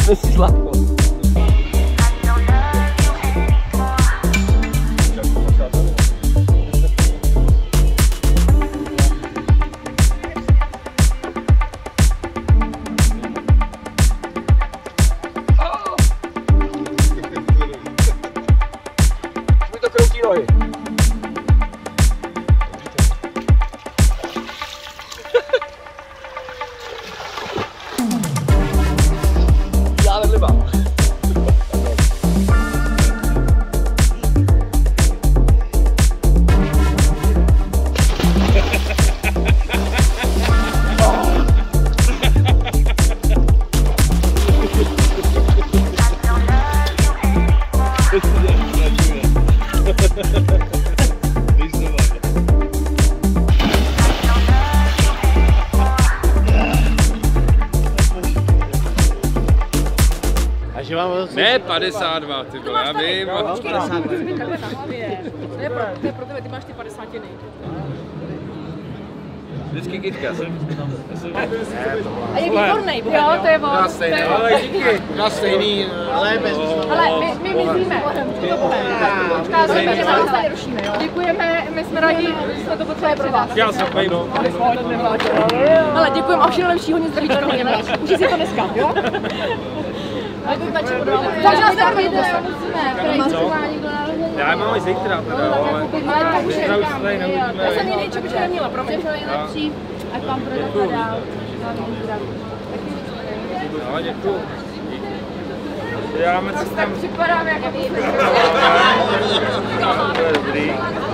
Slavo. Mi to kroutí nohy. Já vedlivám. Ne, 52, ty vole, já vím. Takhle na hlavě. To je pro tebe, ty máš ty 50. Vždycky kytka. A je výbornej, jo, to je on. Ale díky. Na stejný. Ale bez My víme, to Počkáme, že nás nerušíme, jo. Děkujeme, my jsme rádi, že jsme to potřebovali pro vás. Já jsem fejno. Ale děkujeme a všechno lepšího, nic zdravíčka mějeme. Užij si to dneska, jo? Ale to tačku podáme. Takže nás nevidíte, musíme. Já mám i zítra teda, ale zítra už se tady neuvidíme. Já jsem jiný čepiče neměla, promiň. Všechno nejlepší, ať vám projde dál. No, děkuju. Děláme co tam. Připadám jako vy. To je dobrý.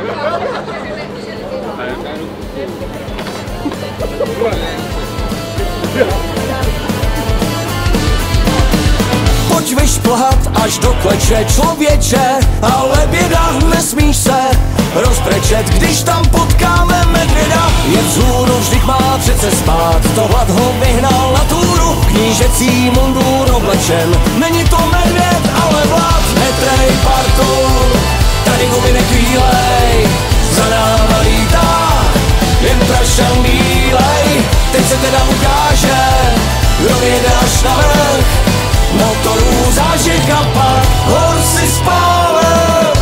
Pojď vyšplhat až do kleče, člověče, ale běda, nesmíš se rozbrečet, když tam potkáme medvěda. Je vzhůru, vždyť má přece spát, to hlad ho vyhnal na túru, knížecí mundur oblečen. Není to medvěd, ale vlád, netrej partu, tady gumy nekvílej, za náma lítá, jen prašan bílej. Teď se teda ukáže, kdo jede až na vrch, motorů zážeh a pak hor si spálil.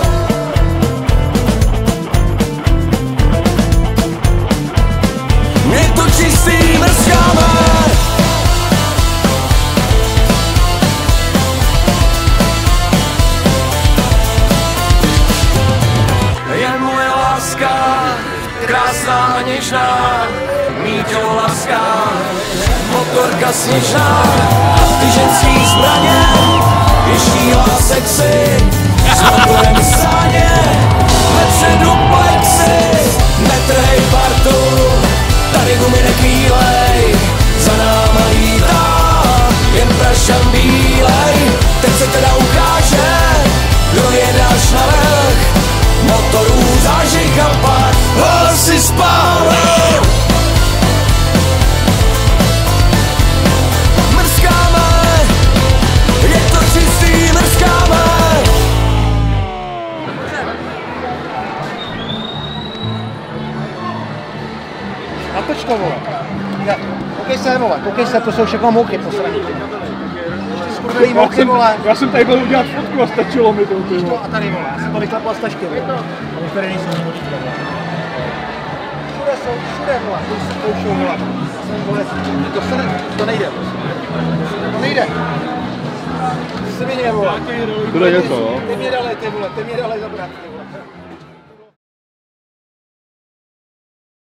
Je to čistý mrskáme. Je moje láska, krásná a něžná, Míťo láska, motorka sněžná. A ty ženský zbraně, je šílá sexy, s motorem v sáně, vepředu plexy. Netrej partu, tady gumy nekvílej, za náma lítá, jen prašan bílej. Teď se teda ukáže, kdo jede až na vrch, motorů zážeh a pak hlasy spálil. Natoč to, vole. Koukej se, to jsou všechno mouchy posraní. Skurvený mouchy, vole. Já jsem tady byl udělat fotku a stačilo mi to. A tady, vole, já jsem to vyklepal z tašky, vole. A některé nejsou močky, vole. Všude jsou, vole, to se koušou, vole. To nejde, to nejde. To se mi vole. To jde něco, jo? Ty mě dali zabrat, vole.